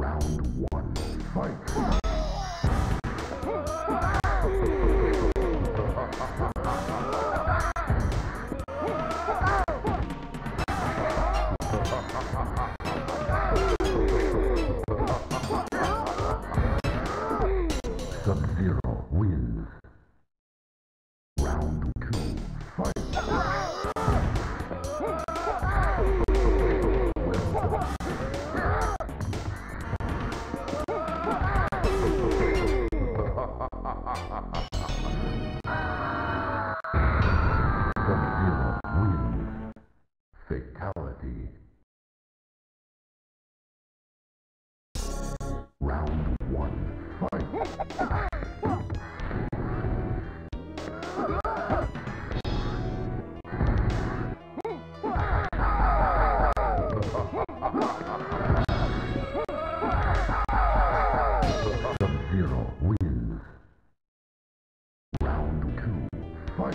Round one, fight! Sub-Zero wins. Round two, fight! Sub-Zero wins. Fatality. Round one, fight! Sub-Zero wins. Round two, fight!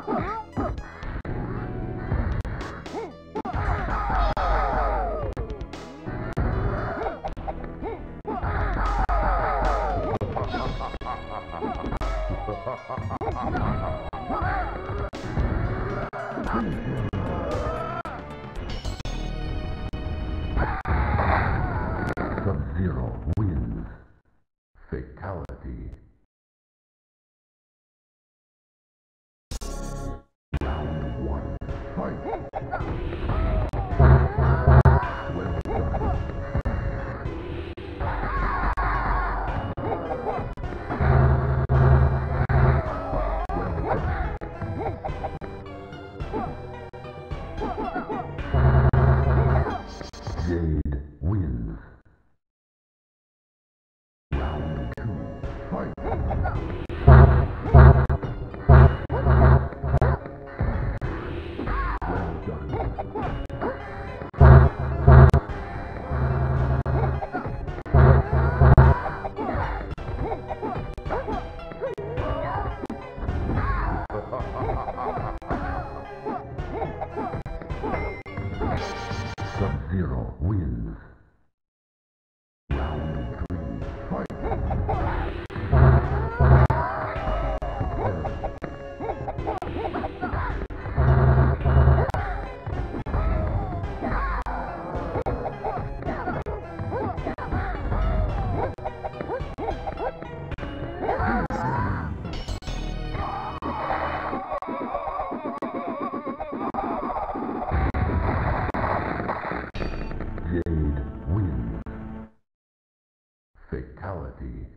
Sub-Zero wins. Fatality. Round one, fight! Well done. Jade wins. Round two, fight! Well done. Sub-Zero wins. Round three, fight! Jade wins. Fatality.